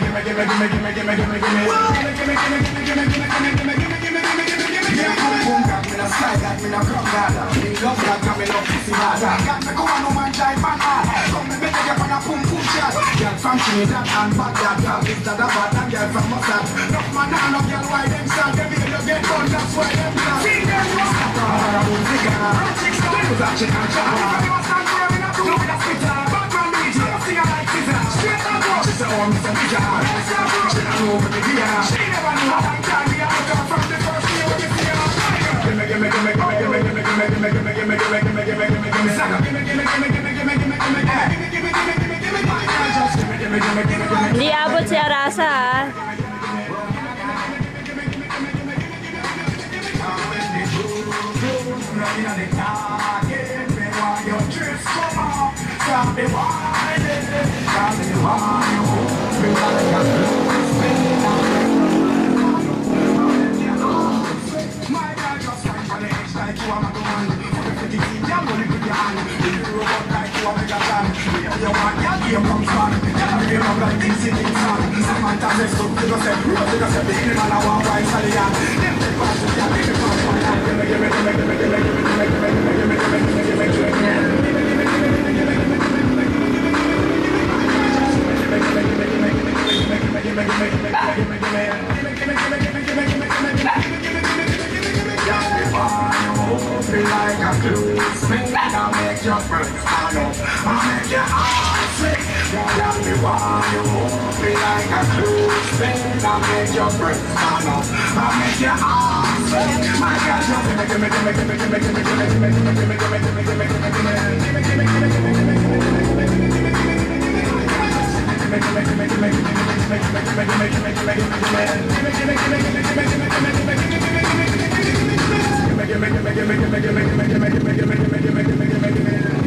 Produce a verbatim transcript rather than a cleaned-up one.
Me no slide that, me no come that. love that, got me love pussy hard. Got me come on, no man die man hard. Come me make you on a boom boom shot. Girl from Trinidad and Baghdad, girl is that a bad and girl from Mossad. Enough man and no girl why them sad. Them hear you get done, that's why them sad. See them was a car, a boom cigar. Chicks down, it was a chicken chop. If you was stand for me, not to know that spitter. Batman beat you, sing a like scissor. Straight up, she say, oh, Mister Ninja. She don't know what the gear. She never knew how long time we have to come from the first year when you see her. Gimme, gimme, gimme, gimme, gimme, gimme, gimme, gimme, gimme, gimme, gimme, gimme, gimme, gimme, gimme, gimme, Saka. Gimme, gimme, gimme, gimme, gimme, gimme, gimme, gimme, gimme, gimme, gimme, gimme, gimme, just gimme, gimme, gimme, gimme, gimme. Di abot si Arasa, ha? Like a blue spring, I'll make your breath stand up. I'll make your heart sing. Girl, me want you hold me like a blue spring. I'll make your breath stand up. I'll make your heart sing. My girl, just gimme, gimme, gimme, gimme, gimme, gimme, gimme, gimme, gimme, gimme, gimme, gimme, gimme, gimme, gimme, gimme, gimme, gimme,